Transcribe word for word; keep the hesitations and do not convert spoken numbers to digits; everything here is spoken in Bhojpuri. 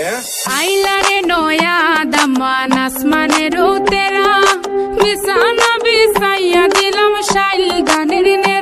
आइला रे नया दमान आसमानेर तेरा बिसाना बिसाइया दिलम शाइल गानेर